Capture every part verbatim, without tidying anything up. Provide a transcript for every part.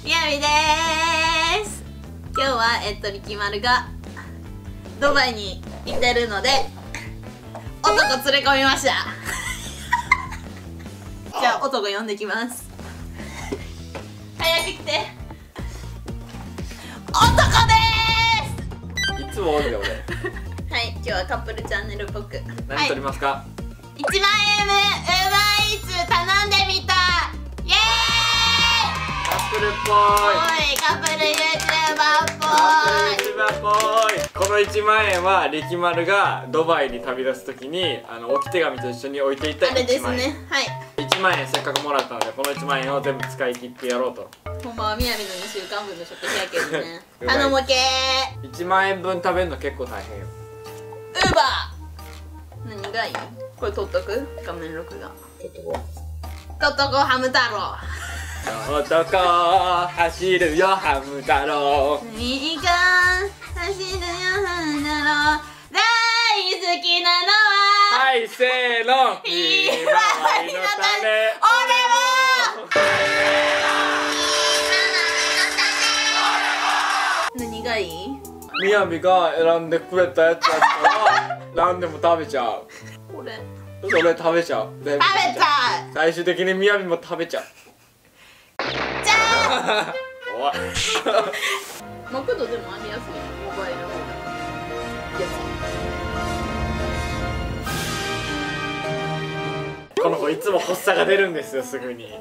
みやびでーす。今日はえっとりきまるがドバイに行ってるので男連れ込みましたじゃあ男呼んできます。早く来て。男でーす。 いつもおるで俺。 はい、今日はカップルチャンネルっぽく何撮りますか？はい、 いちまんえんぶんウーバーイーツ頼んでみた。イエーイ。 カップルっぽおい、カップル ユーチューバー っぽい。 カップル ユーチューバー っぽい。このいちまんえんはりきまるがドバイに旅立つときにあの置き手紙と一緒に置いていったあれいちまんえん。 ですね。はい。 いちまんえんせっかくもらったのでこのいちまんえんを全部使い切ってやろうと。 ほんまはみやびのにしゅうかんぶんの食費やけどね頼むけー。 いちまんえんぶん食べるの結構大変よ。 ウーバー何がいい？これ取っとく？画面録画取っとこう。取っとこう。ハム太郎。 男走るよハム太郎。 いいか走るよハム太郎。大好きなのははいせーの。 ひまわりの種。俺も何がいい？ みやびが選んでくれたやつやったら何でも食べちゃう。 これそれ食べちゃう。全部食べちゃう。 最終的にみやびも食べちゃう。 じゃあおいマクドでもありやすいモバイルの方がこの子いつも発作が出るんですよすぐに。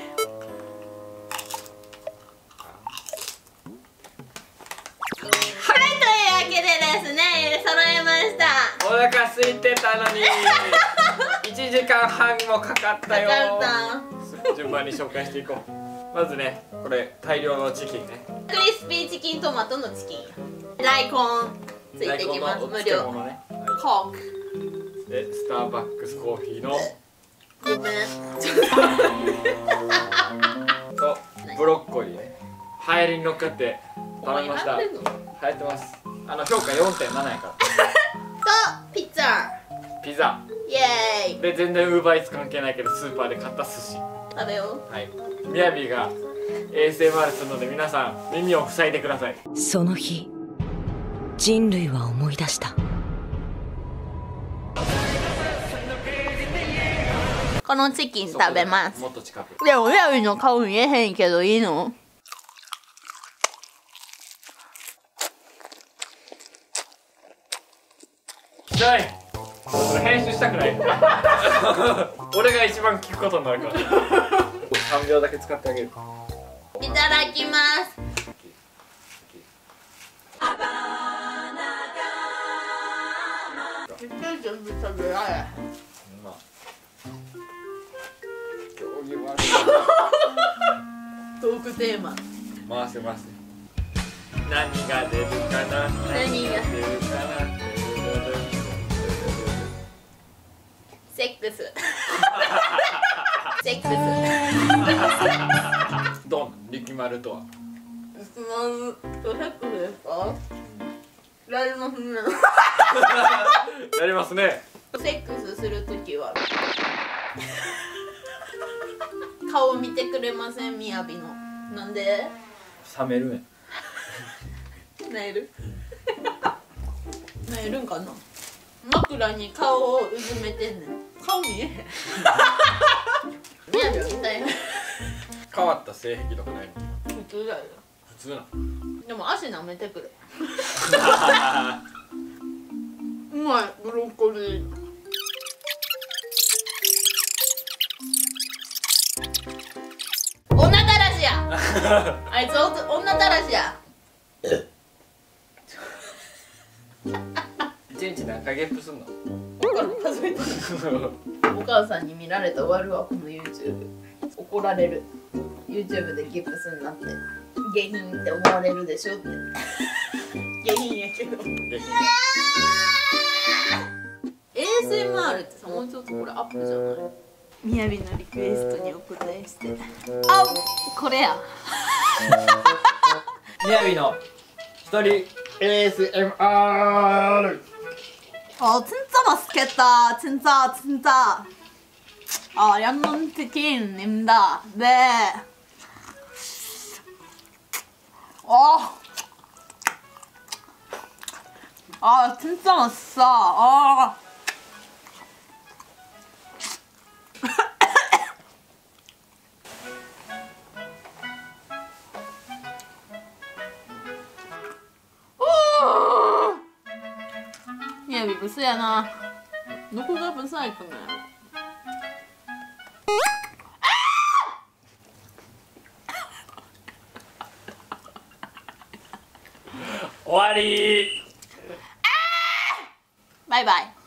はい、というわけでですね、揃えました。 お腹空いてたのにいちじかんはんもかかったよ。 かかった。 順番に紹介していこう。まずね、これ大量のチキンね。 クリスピーチキントマトのチキン。大根ついてきます。無料。 ね、 コークでスターバックスコーヒーのごめんとブロッコリーね。流行りに乗っかって頼みました。流流行行ってます。あの評価 よんてんなな やからとピザ。 ピザイエーイ。 で全然ウーバーイーツ関係ないけどスーパーで買った寿司。 食べよはい、みやびが エーエスエムアール するので皆さん耳を塞いでください。 その日人類は思い出した。 このチキン食べます。 もっと近く。 でもみやびの顔見えへんけどいいの？ ちょいそれ編集したくない俺が一番聞くことになるからさんびょうだけ使ってあげる。 いただきます。全部食べられへん。 まあ競技はトークテーマ。 回せます。何が出るかな。 何が出るかな。 セックスセックスドンリキマルとは質問とセックスですか？やりますねやりますね。 セックスするときは顔見てくれません？みやびの。なんで？ 冷めるね。 なえるなえるんかな。枕に顔をうずめてんねん。顔見えへんみやびは痛い変わった性癖とかないの？ 普通だよ。 普通なでも足舐めてくれうまい。ブロッコリー女たらしやあいつお女たらしや一日何回ゲップすんの？ 数えてお母さんに見られたら終わるわこの YouTube。 怒られる。 YouTube でゲップすんなって下品って思われるでしょって下品やけど エーエスエムアール ってさ、もうちょっとこれアップじゃない？みやびのリクエストにお答えして。あ、これやみやびの一人 エーエスエムアール。 어 진짜 맛있겠다. 진짜 진짜. 아 양념치킨입니다. 네. 아, 아 진짜 맛있어. 아. 얘不是呀那どこが不細工なの終わり。 バイバイ。